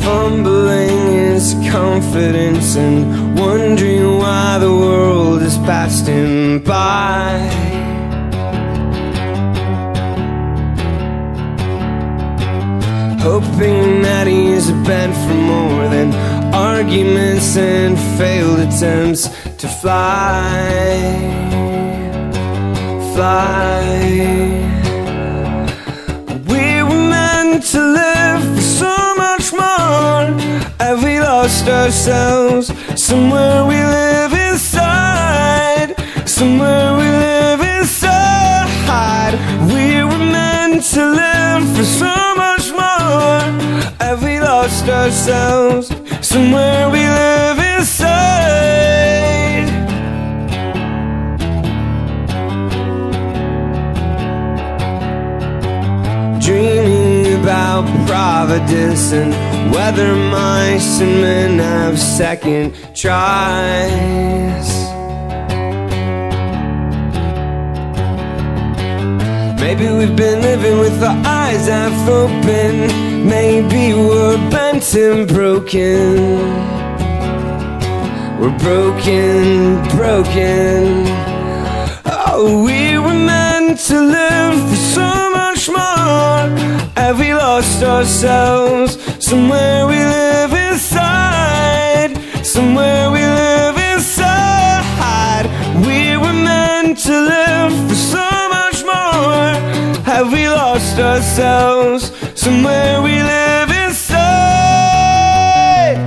fumbling his confidence and wondering why the world has passed him by. Hoping that he's bent for more than arguments and failed attempts to fly. We were meant to live for so much more. Have we lost ourselves? Somewhere we live inside. Somewhere we live inside. We were meant to live for so much more. Have we lost ourselves? Somewhere we live inside. Dreaming about Providence and whether mice and men have second tries. Maybe we've been living with our eyes half open. Maybe we're bent and broken. We're broken, broken. Oh, we were meant to live for so much more. Have we lost ourselves? Somewhere we live inside. Somewhere we live inside. We were meant to live for so much more. Have we lost ourselves? Somewhere we live inside.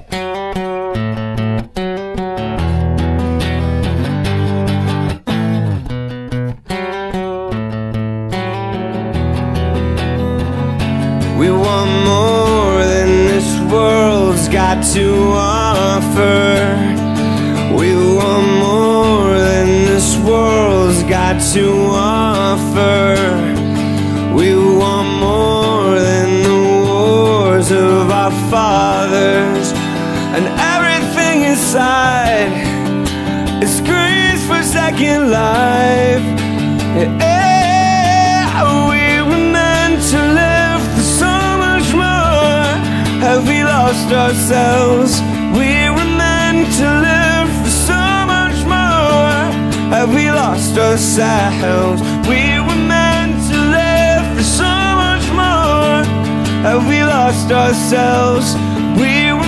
We want more than this world's got to offer. We want more than this world's got to offer. We want more than the wars of our fathers. And everything inside is screams for second life. Yeah, we were meant to live for so much more. Have we lost ourselves? We were meant to live for so much more. Have we lost ourselves? We were meant to live for so much more. Have we lost ourselves? We were